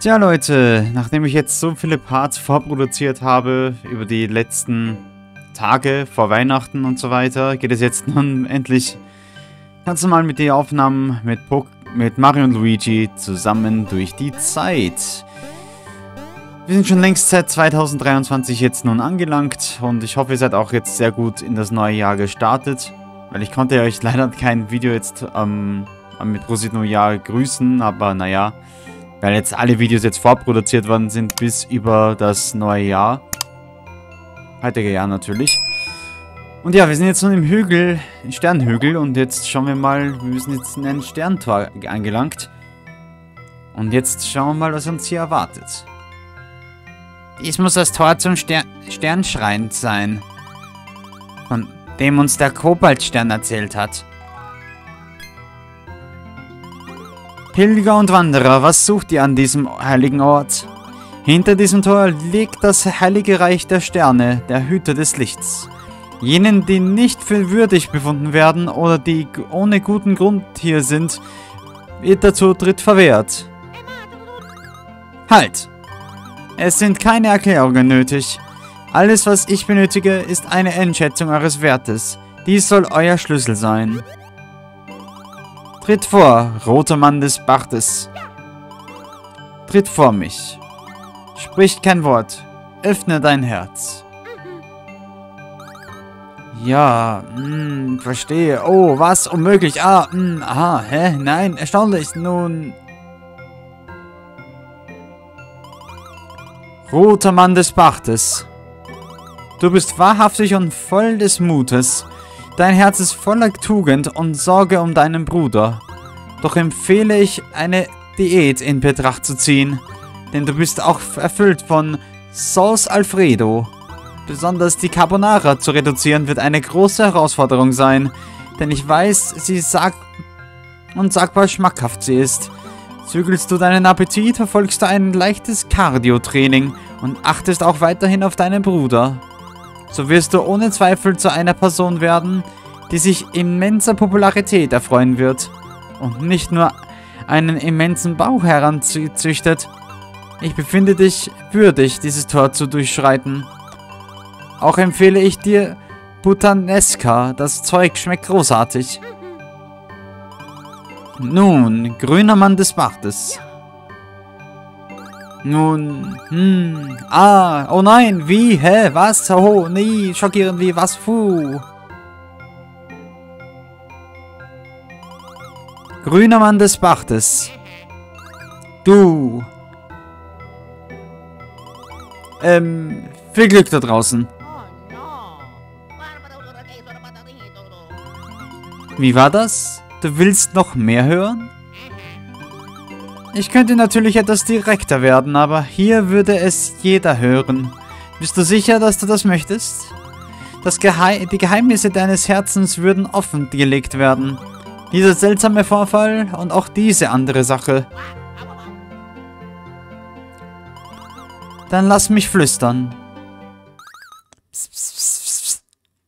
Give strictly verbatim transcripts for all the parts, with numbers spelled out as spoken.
Tja Leute, nachdem ich jetzt so viele Parts vorproduziert habe über die letzten Tage vor Weihnachten und so weiter, geht es jetzt nun endlich ganz normal mit den Aufnahmen mit, Pok mit Mario und Luigi zusammen durch die Zeit. Wir sind schon längst seit zweitausenddreiundzwanzig jetzt nun angelangt und ich hoffe, ihr seid auch jetzt sehr gut in das neue Jahr gestartet, weil ich konnte euch leider kein Video jetzt ähm, mit Prosit Neujahr grüßen, aber naja, weil jetzt alle Videos jetzt vorproduziert worden sind bis über das neue Jahr. Heutige Jahr natürlich. Und ja, wir sind jetzt nun im Hügel, im Sternhügel und jetzt schauen wir mal, wir sind jetzt in ein Sterntor angelangt. Und jetzt schauen wir mal, was uns hier erwartet. Dies muss das Tor zum Ster Sternschrein sein, von dem uns der Kobaltstern erzählt hat. Pilger und Wanderer, was sucht ihr an diesem heiligen Ort? Hinter diesem Tor liegt das heilige Reich der Sterne, der Hüter des Lichts. Jenen, die nicht für würdig befunden werden oder die ohne guten Grund hier sind, wird der Zutritt verwehrt. Halt! Es sind keine Erklärungen nötig. Alles, was ich benötige, ist eine Einschätzung eures Wertes. Dies soll euer Schlüssel sein. Tritt vor, roter Mann des Bartes. Tritt vor mich. Sprich kein Wort. Öffne dein Herz. Ja, mh, verstehe. Oh, was? Unmöglich. Ah, mh, aha, hä? Nein, erstaunlich. Nun... Roter Mann des Bartes. Du bist wahrhaftig und voll des Mutes. Dein Herz ist voller Tugend und Sorge um deinen Bruder. Doch empfehle ich, eine Diät in Betracht zu ziehen, denn du bist auch erfüllt von Sauce Alfredo. Besonders die Carbonara zu reduzieren wird eine große Herausforderung sein, denn ich weiß, sie sagt unsagbar schmackhaft sie ist. Zügelst du deinen Appetit, verfolgst du ein leichtes Cardio-Training und achtest auch weiterhin auf deinen Bruder. So wirst du ohne Zweifel zu einer Person werden, die sich immenser Popularität erfreuen wird und nicht nur einen immensen Bauch heranzüchtet. Ich befinde dich würdig, dieses Tor zu durchschreiten. Auch empfehle ich dir Puttanesca, das Zeug schmeckt großartig. Nun, grüner Mann des Bartes. Nun, hm, ah, oh nein, wie, hä, was, oh, nee, schockierend wie, was, puh. Grüner Mann des Bartes. Du. Ähm, viel Glück da draußen. Wie war das? Du willst noch mehr hören? Ich könnte natürlich etwas direkter werden, aber hier würde es jeder hören. Bist du sicher, dass du das möchtest? Das Geheim die Geheimnisse deines Herzens würden offengelegt werden. Dieser seltsame Vorfall und auch diese andere Sache. Dann lass mich flüstern. Psst, psst, psst, psst.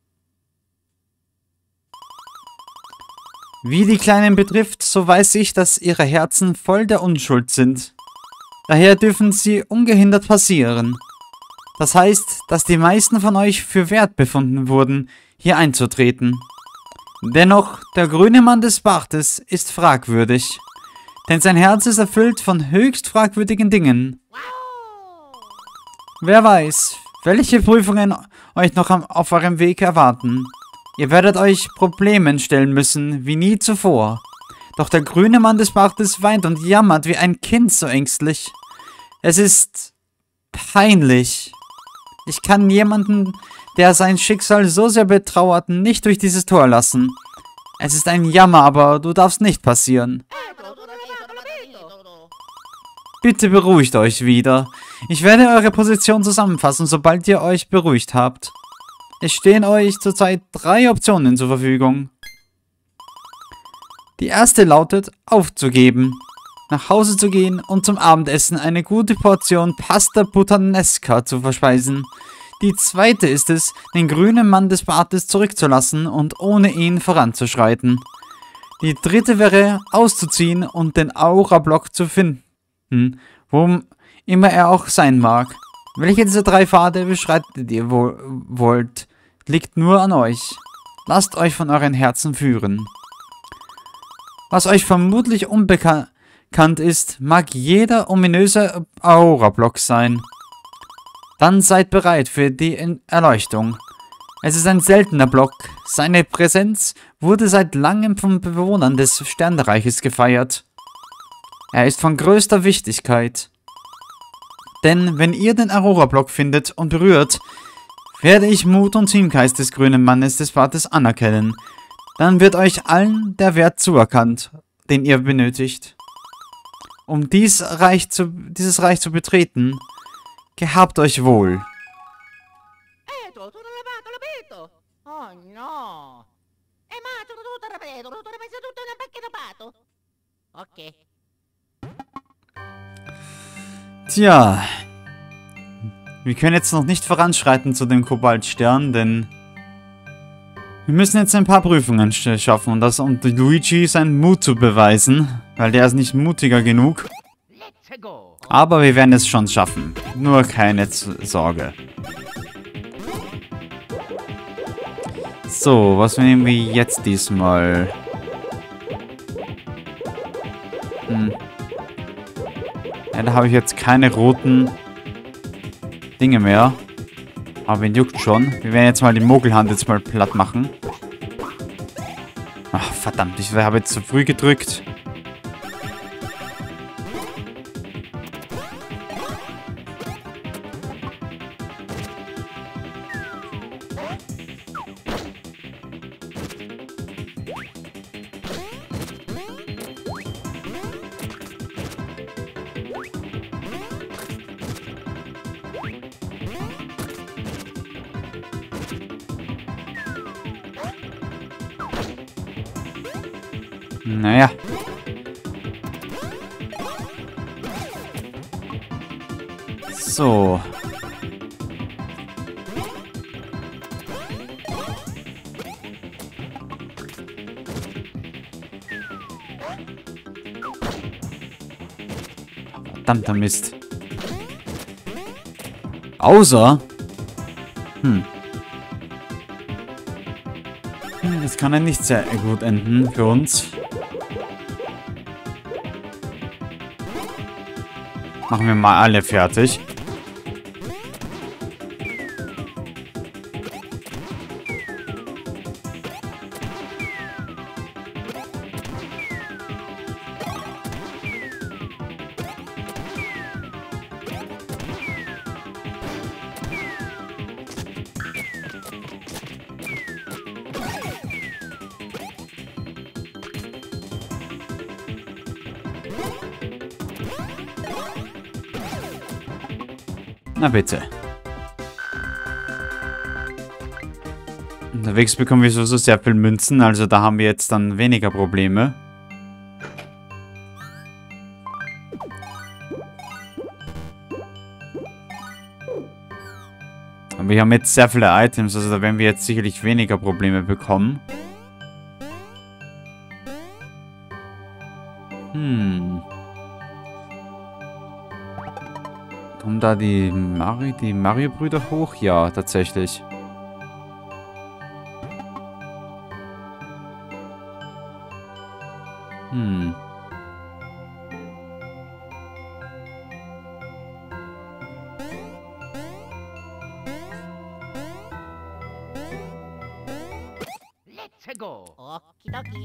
Wie die Kleinen betrifft, so weiß ich, dass ihre Herzen voll der Unschuld sind. Daher dürfen sie ungehindert passieren. Das heißt, dass die meisten von euch für wert befunden wurden, hier einzutreten. Dennoch, der grüne Mann des Bartes ist fragwürdig. Denn sein Herz ist erfüllt von höchst fragwürdigen Dingen. Wer weiß, welche Prüfungen euch noch auf eurem Weg erwarten. Ihr werdet euch Problemen stellen müssen, wie nie zuvor. Doch der grüne Mann des Bartes weint und jammert wie ein Kind so ängstlich. Es ist peinlich. Ich kann jemanden, der sein Schicksal so sehr betrauert, nicht durch dieses Tor lassen. Es ist ein Jammer, aber du darfst nicht passieren. Bitte beruhigt euch wieder. Ich werde eure Position zusammenfassen, sobald ihr euch beruhigt habt. Es stehen euch zurzeit drei Optionen zur Verfügung. Die erste lautet, aufzugeben, nach Hause zu gehen und zum Abendessen eine gute Portion Pasta Puttanesca zu verspeisen. Die zweite ist es, den grünen Mann des Bartes zurückzulassen und ohne ihn voranzuschreiten. Die dritte wäre, auszuziehen und den Aura-Block zu finden. Hm, wo immer er auch sein mag. Welche dieser drei Pfade beschreitet ihr wo wollt, liegt nur an euch. Lasst euch von euren Herzen führen. Was euch vermutlich unbekannt ist, mag jeder ominöse Aurora-Block sein. Dann seid bereit für die Erleuchtung. Es ist ein seltener Block. Seine Präsenz wurde seit langem von Bewohnern des Sternenreiches gefeiert. Er ist von größter Wichtigkeit. Denn wenn ihr den Aurora-Block findet und berührt, werde ich Mut und Teamgeist des grünen Mannes des Pfades anerkennen. Dann wird euch allen der Wert zuerkannt, den ihr benötigt. Um dies Reich zu, dieses Reich zu betreten, gehabt euch wohl. Oh no! Eh ma tutto tutto ripeto, tutto ripeto tutto nel vecchio pato. Okay. Tja. Wir können jetzt noch nicht voranschreiten zu dem Kobaltstern, denn wir müssen jetzt ein paar Prüfungen schaffen, und das um Luigi seinen Mut zu beweisen, weil der ist nicht mutiger genug. Aber wir werden es schon schaffen. Nur keine Sorge. So, was nehmen wir jetzt diesmal? Hm. Ja, da habe ich jetzt keine roten Dinge mehr. Aber ihn juckt schon. Wir werden jetzt mal die Mogelhand jetzt mal platt machen. Ach, verdammt, ich habe jetzt zu früh gedrückt. Naja. So. Verdammter Mist. Außer... Hm. Das kann ja nicht sehr gut enden für uns. Machen wir mal alle fertig. Na bitte. Unterwegs bekommen wir sowieso sehr viel Münzen, also da haben wir jetzt dann weniger Probleme. Aber wir haben jetzt sehr viele Items, also da werden wir jetzt sicherlich weniger Probleme bekommen. Hm. Kommen da die Mario, die Mario-Brüder hoch? Ja, tatsächlich. Hm. Let's go. Okidoki.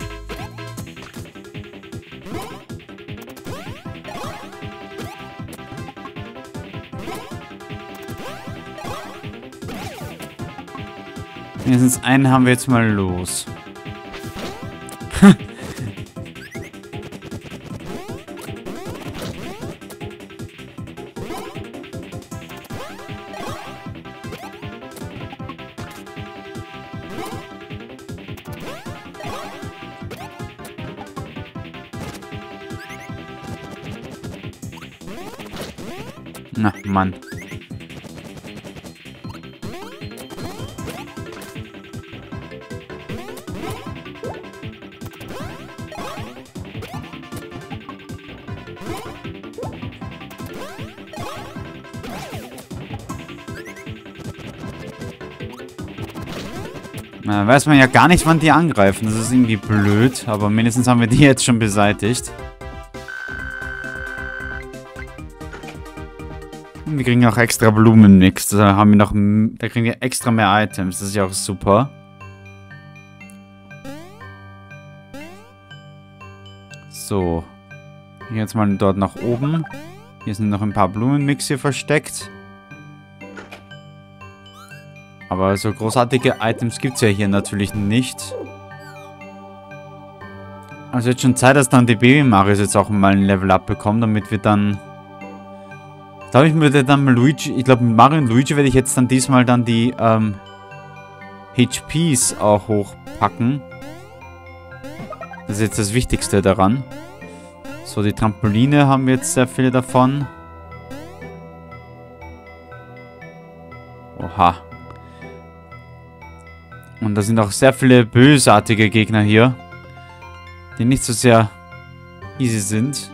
Mindestens einen haben wir jetzt mal los. Na, Mann. Na, weiß man ja gar nicht, wann die angreifen. Das ist irgendwie blöd, aber mindestens haben wir die jetzt schon beseitigt. Und wir kriegen auch extra Blumenmix. Da haben wir noch, da kriegen wir extra mehr Items. Das ist ja auch super. So. Hier jetzt mal dort nach oben. Hier sind noch ein paar Blumenmix hier versteckt. Aber so großartige Items gibt es ja hier natürlich nicht. Also jetzt schon Zeit, dass dann die Baby-Marios jetzt auch mal ein Level-Up bekommen, damit wir dann... Ich glaube, ich würde dann Luigi... Ich glaube, mit Mario und Luigi werde ich jetzt dann diesmal dann die ähm, H Ps auch hochpacken. Das ist jetzt das Wichtigste daran. So, die Trampoline haben wir jetzt sehr viele davon. Oha. Und da sind auch sehr viele bösartige Gegner hier, die nicht so sehr easy sind.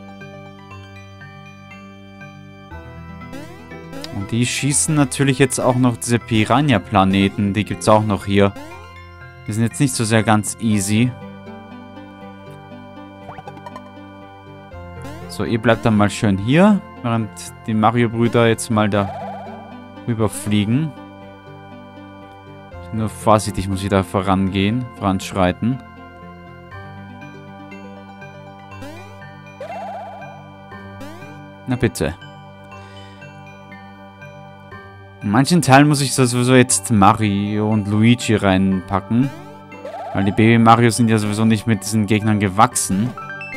Und die schießen natürlich jetzt auch noch diese Piranha-Planeten. Die gibt es auch noch hier. Die sind jetzt nicht so sehr ganz easy. So, ihr bleibt dann mal schön hier, während die Mario-Brüder jetzt mal da rüberfliegen. Nur vorsichtig muss ich da vorangehen, voranschreiten. Na bitte. In manchen Teilen muss ich sowieso jetzt Mario und Luigi reinpacken. Weil die Baby-Mario sind ja sowieso nicht mit diesen Gegnern gewachsen.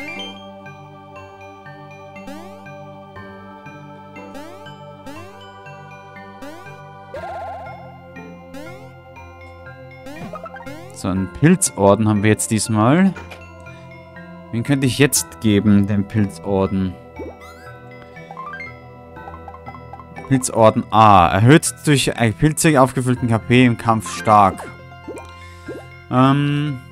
So, einen Pilzorden haben wir jetzt diesmal. Wen könnte ich jetzt geben, den Pilzorden? Pilzorden A. Erhöht durch Pilze aufgefüllten K P im Kampf stark. Ähm...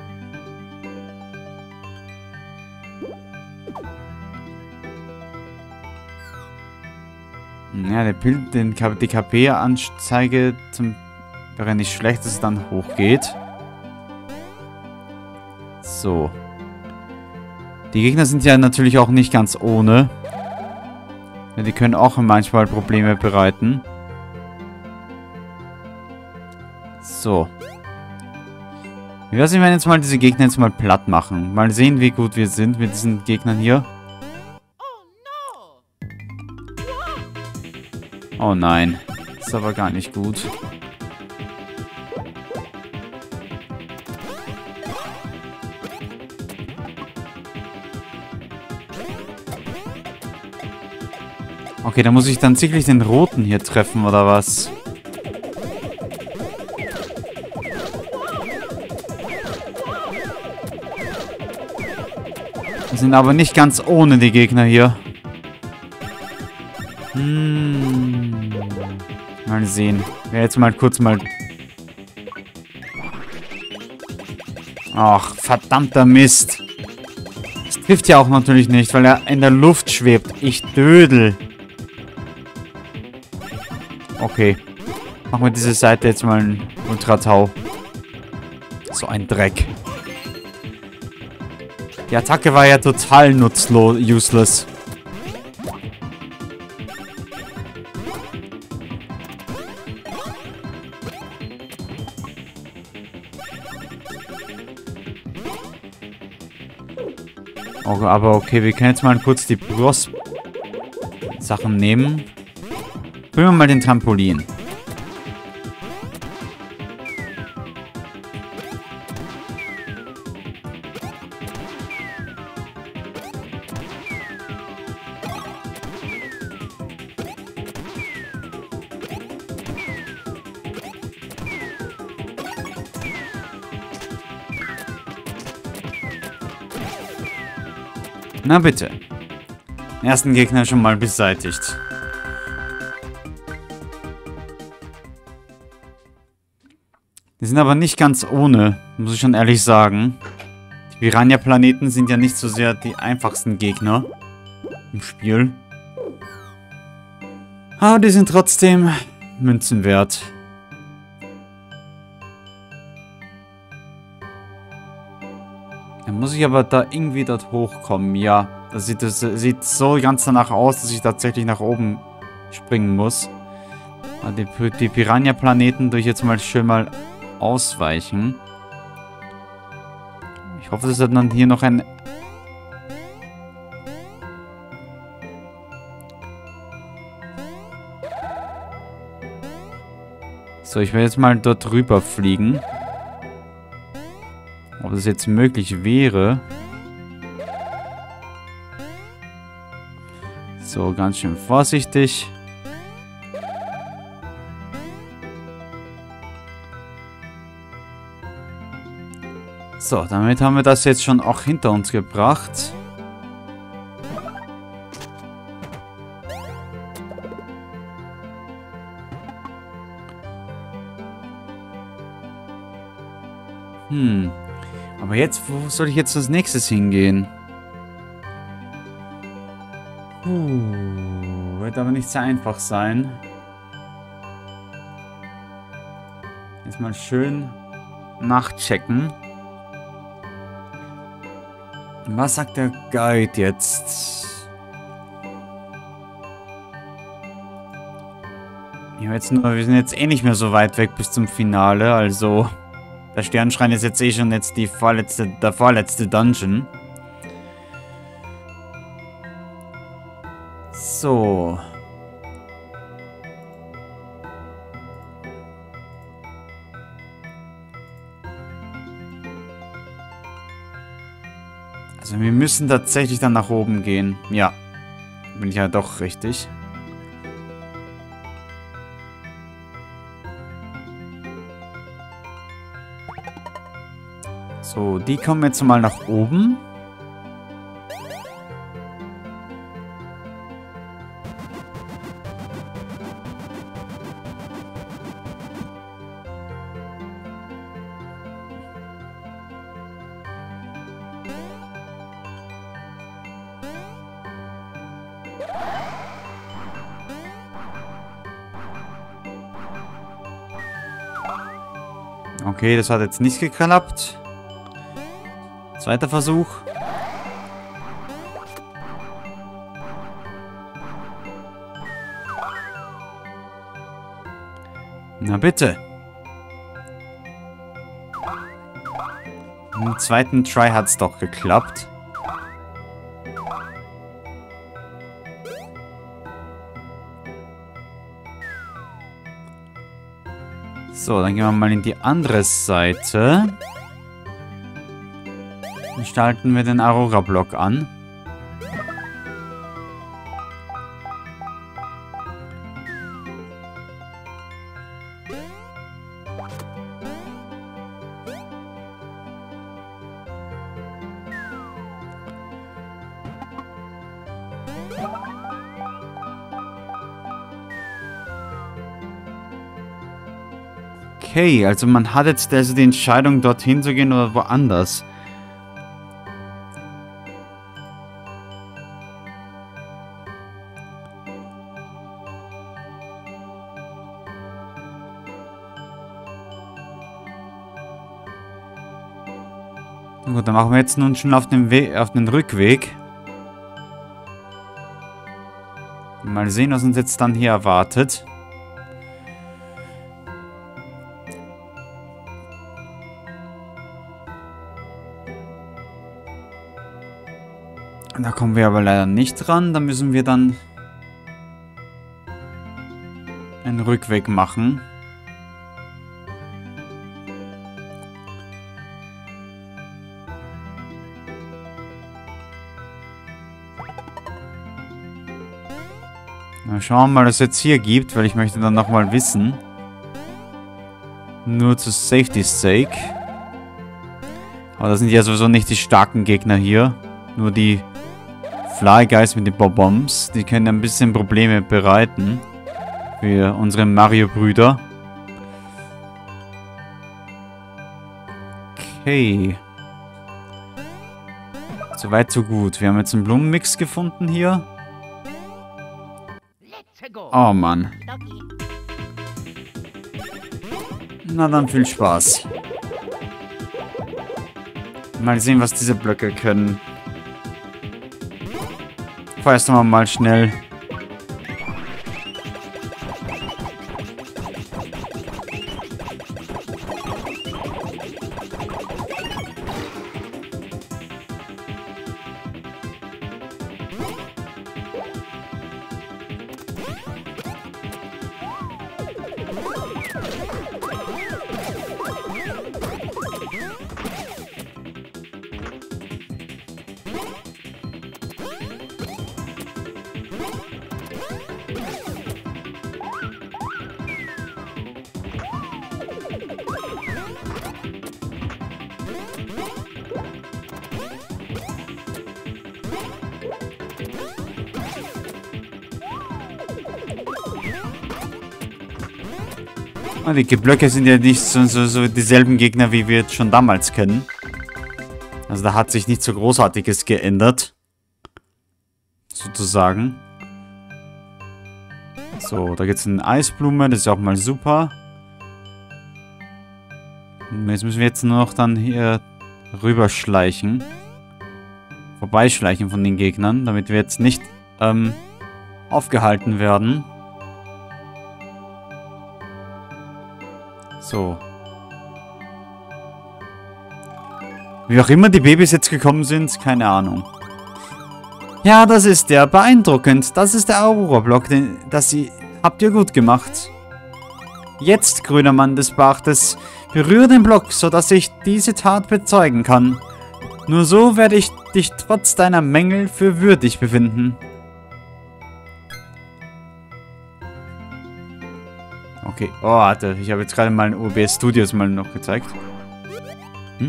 Ja, der Pilz, den, die K P-Anzeige zum wäre nicht schlecht, dass es dann hochgeht. So. Die Gegner sind ja natürlich auch nicht ganz ohne. Ja, die können auch manchmal Probleme bereiten. So. Wie wär's, wenn wir jetzt mal diese Gegner jetzt mal platt machen? Mal sehen, wie gut wir sind mit diesen Gegnern hier. Oh nein. Das ist aber gar nicht gut. Okay, da muss ich dann sicherlich den roten hier treffen, oder was? Wir sind aber nicht ganz ohne die Gegner hier. Hm. Mal sehen. Ich werde jetzt mal kurz mal... Ach, verdammter Mist. Das trifft ja auch natürlich nicht, weil er in der Luft schwebt. Ich dödel. Okay. Machen wir diese Seite jetzt mal einen Ultratau. So ein Dreck. Die Attacke war ja total nutzlos, useless. Oh, aber okay, wir können jetzt mal kurz die Boss-Sachen nehmen. Probieren wir mal den Trampolin. Na bitte. Den ersten Gegner schon mal beseitigt. Die sind aber nicht ganz ohne, muss ich schon ehrlich sagen. Die Piranha-Planeten sind ja nicht so sehr die einfachsten Gegner. im Spiel. Aber die sind trotzdem Münzen wert. Dann muss ich aber da irgendwie dort hochkommen. Ja, das sieht, das sieht so ganz danach aus, dass ich tatsächlich nach oben springen muss. Die, die Piranha-Planeten durch jetzt mal schön mal ausweichen. Ich hoffe, dass dann hier noch ein... So, ich werde jetzt mal dort rüber fliegen. Ob das jetzt möglich wäre. So, ganz schön vorsichtig. So, damit haben wir das jetzt schon auch hinter uns gebracht. Hm. Aber jetzt, wo soll ich jetzt als nächstes hingehen? Puh, wird aber nicht sehr einfach sein. Jetzt mal schön nachchecken. Was sagt der Guide jetzt? Ja, jetzt nur, wir sind jetzt eh nicht mehr so weit weg bis zum Finale, also der Sternschrein ist jetzt eh schon jetzt die vorletzte, der vorletzte Dungeon. So. Also wir müssen tatsächlich dann nach oben gehen. Ja. Bin ich ja doch richtig. So, die kommen jetzt mal nach oben. Okay, das hat jetzt nicht geklappt. Zweiter Versuch. Na bitte. Im zweiten Try hat es doch geklappt. So, dann gehen wir mal in die andere Seite. Dann starten wir den Aurora-Block an. Okay, also man hat jetzt also die Entscheidung, dorthin zu gehen oder woanders. Gut, dann machen wir jetzt nun schon auf den Weg, auf den Rückweg. Mal sehen, was uns jetzt dann hier erwartet. Da kommen wir aber leider nicht dran. Da müssen wir dann einen Rückweg machen. Na, schauen wir mal, was es jetzt hier gibt, weil ich möchte dann nochmal wissen. Nur zu Safety's sake. Aber das sind ja sowieso nicht die starken Gegner hier. Nur die Fly Guys mit den Bob-Bombs. Die können ein bisschen Probleme bereiten. Für unsere Mario-Brüder. Okay. Soweit so gut. Wir haben jetzt einen Blumenmix gefunden hier. go. Oh Mann. Doggy. Na dann viel Spaß. Mal sehen, was diese Blöcke können. Feuerst du mal schnell. Die Blöcke sind ja nicht so, so, so dieselben Gegner, wie wir jetzt schon damals kennen. Also da hat sich nichts so Großartiges geändert. Sozusagen. So, da gibt es eine Eisblume, das ist auch mal super. Und jetzt müssen wir jetzt nur noch dann hier rüberschleichen. Vorbeischleichen von den Gegnern, damit wir jetzt nicht ähm, aufgehalten werden. So. Wie auch immer die Babys jetzt gekommen sind, keine Ahnung. Ja, das ist der. Beeindruckend. Das ist der Aurora-Block, den das sie habt ihr gut gemacht. Jetzt, grüner Mann des Bachtes, berühre den Block, sodass ich diese Tat bezeugen kann. Nur so werde ich dich trotz deiner Mängel für würdig befinden. Okay. Oh, warte. Ich habe jetzt gerade mal in O B S Studios mal noch gezeigt. Hm?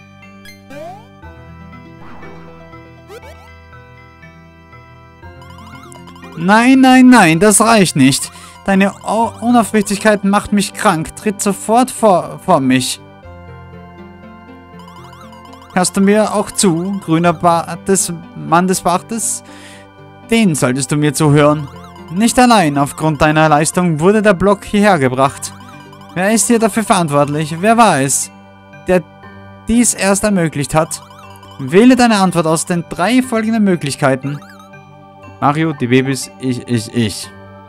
Nein, nein, nein. Das reicht nicht. Deine Unaufrichtigkeit macht mich krank. Tritt sofort vor, vor mich. Hörst du mir auch zu, grüner Bart des Mann des Bartes? Den solltest du mir zuhören. Nicht allein aufgrund deiner Leistung wurde der Block hierher gebracht. Wer ist hier dafür verantwortlich? Wer war es, der dies erst ermöglicht hat? Wähle deine Antwort aus den drei folgenden Möglichkeiten. Mario, die Babys, ich, ich, ich.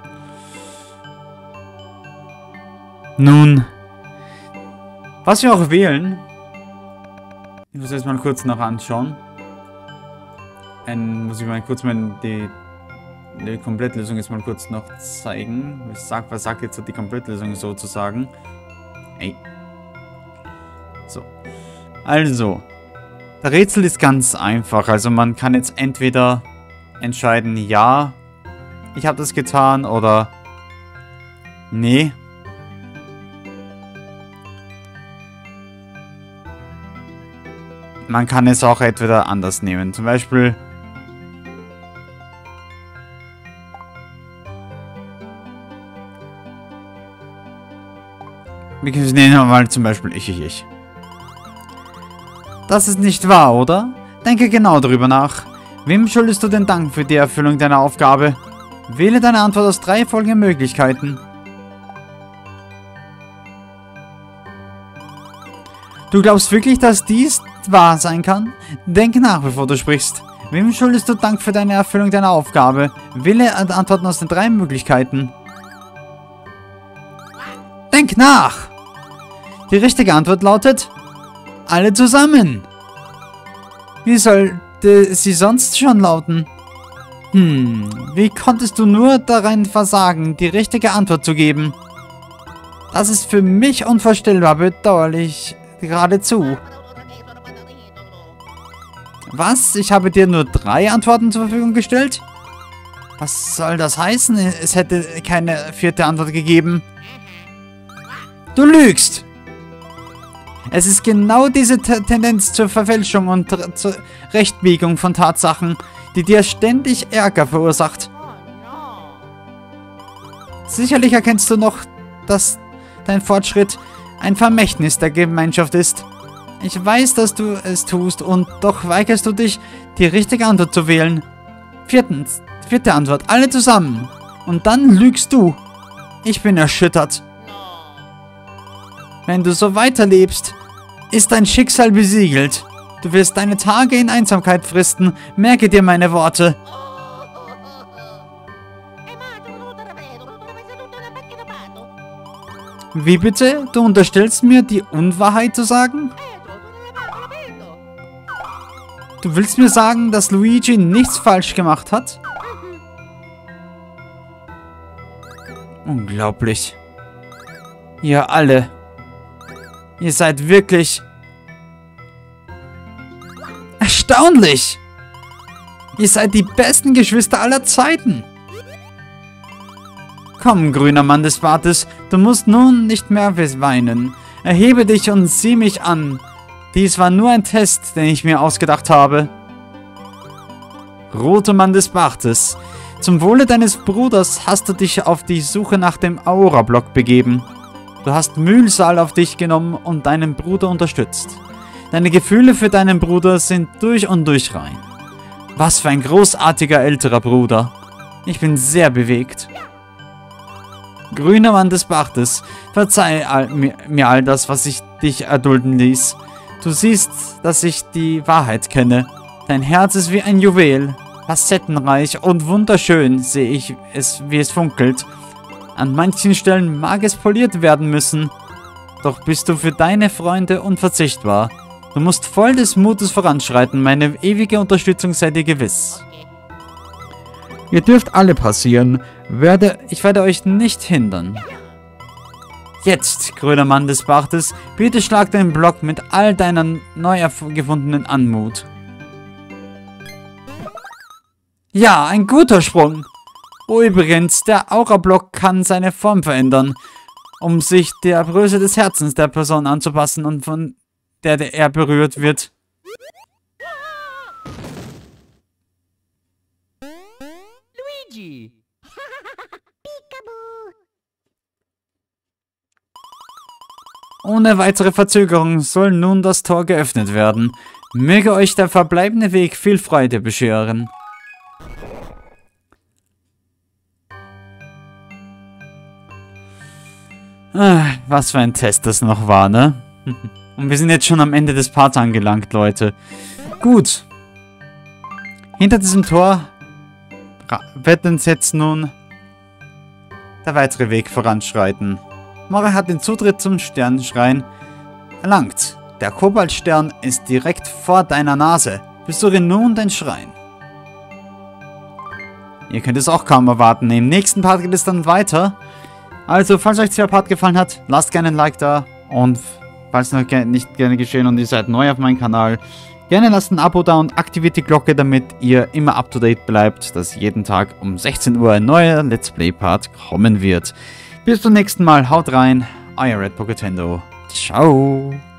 Nun, was wir auch wählen, ich muss jetzt mal kurz noch anschauen. Ein, muss ich mal kurz mal die, die Komplettlösung jetzt mal kurz noch zeigen. Ich sag, was sagt jetzt die Komplettlösung sozusagen? Ey. So. Also, der Rätsel ist ganz einfach. Also man kann jetzt entweder entscheiden, ja, ich habe das getan, oder nee. Man kann es auch entweder anders nehmen. Zum Beispiel wir nehmen mal zum Beispiel ich, ich, ich. Das ist nicht wahr, oder? Denke genau darüber nach. Wem schuldest du den Dank für die Erfüllung deiner Aufgabe? Wähle deine Antwort aus drei folgenden Möglichkeiten. Du glaubst wirklich, dass dies wahr sein kann? Denke nach, bevor du sprichst. Wem schuldest du Dank für deine Erfüllung deiner Aufgabe? Wähle Antworten aus den drei Möglichkeiten. Denk nach! Die richtige Antwort lautet: alle zusammen. Wie sollte sie sonst schon lauten? Hm, wie konntest du nur darin versagen, die richtige Antwort zu geben? Das ist für mich unvorstellbar bedauerlich. Geradezu. Was? Ich habe dir nur drei Antworten zur Verfügung gestellt? Was soll das heißen? Es hätte keine vierte Antwort gegeben. Du lügst! Es ist genau diese T Tendenz zur Verfälschung und zur Rechtbiegung von Tatsachen, die dir ständig Ärger verursacht. Sicherlich erkennst du noch, dass dein Fortschritt ein Vermächtnis der Gemeinschaft ist. Ich weiß, dass du es tust, und doch weigerst du dich, die richtige Antwort zu wählen. Viertens, vierte Antwort, alle zusammen. Und dann lügst du. Ich bin erschüttert. Wenn du so weiterlebst, ist dein Schicksal besiegelt. Du wirst deine Tage in Einsamkeit fristen. Merke dir meine Worte. Wie bitte? Du unterstellst mir, die Unwahrheit zu sagen? Du willst mir sagen, dass Luigi nichts falsch gemacht hat? Unglaublich. Ihr alle. Ihr seid wirklich... erstaunlich! Ihr seid die besten Geschwister aller Zeiten. Komm, grüner Mann des Bartes, du musst nun nicht mehr weinen. Erhebe dich und sieh mich an. Dies war nur ein Test, den ich mir ausgedacht habe. Roter Mann des Bartes, zum Wohle deines Bruders hast du dich auf die Suche nach dem Aura-Block begeben. Du hast Mühsal auf dich genommen und deinen Bruder unterstützt. Deine Gefühle für deinen Bruder sind durch und durch rein. Was für ein großartiger älterer Bruder. Ich bin sehr bewegt. Grüner Mann des Bartes, verzeih all, mir, mir all das, was ich dich erdulden ließ. Du siehst, dass ich die Wahrheit kenne. Dein Herz ist wie ein Juwel, facettenreich und wunderschön sehe ich es, wie es funkelt. An manchen Stellen mag es poliert werden müssen, doch bist du für deine Freunde unverzichtbar. Du musst voll des Mutes voranschreiten, meine ewige Unterstützung sei dir gewiss. Ihr dürft alle passieren, werde, ich werde euch nicht hindern. Jetzt, grüner Mann des Bartes, bitte schlag den Block mit all deiner neu gefundenen Anmut. Ja, ein guter Sprung. Oh, übrigens, der Aura-Block kann seine Form verändern, um sich der Größe des Herzens der Person anzupassen und von der, der er berührt wird. Luigi! Ohne weitere Verzögerung soll nun das Tor geöffnet werden. Möge euch der verbleibende Weg viel Freude bescheren. Ah, was für ein Test das noch war, ne? Und wir sind jetzt schon am Ende des Parts angelangt, Leute. Gut. Hinter diesem Tor wird uns jetzt nun der weitere Weg voranschreiten. Mora hat den Zutritt zum Sternenschrein erlangt. Der Kobaltstern ist direkt vor deiner Nase. Besuche nun den Schrein. Ihr könnt es auch kaum erwarten. Im nächsten Part geht es dann weiter. Also, falls euch der Part gefallen hat, lasst gerne ein Like da. Und falls noch nicht gerne geschehen und ihr seid neu auf meinem Kanal, gerne lasst ein Abo da und aktiviert die Glocke, damit ihr immer up to date bleibt, dass jeden Tag um sechzehn Uhr ein neuer Let's Play Part kommen wird. Bis zum nächsten Mal, haut rein, euer Red Poketendo. Ciao.